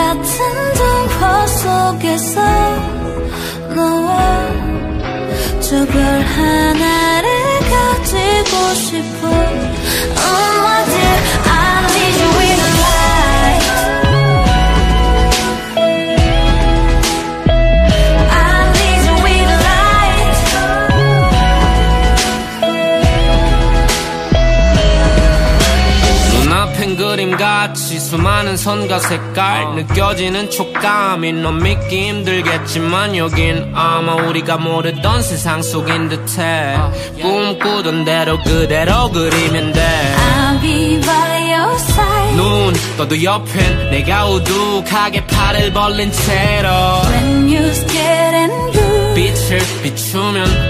같은 동화 속에서 너와 저 별 하나를 가지고 싶어. Oh my dear, I need you in the light. I need you in the light. 눈앞엔 그림같이 수많은 선과 색깔 느껴지는 촉감이 넌 믿기 힘들겠지만 여긴 아마 우리가 모르던 세상 속인 듯해. 꿈꾸던 대로 그대로 그리면 돼. I'll be by your side. 눈 떠도 옆엔 내가 우두하게 팔을 벌린 채로 When you're scared and blue 빛을 비추면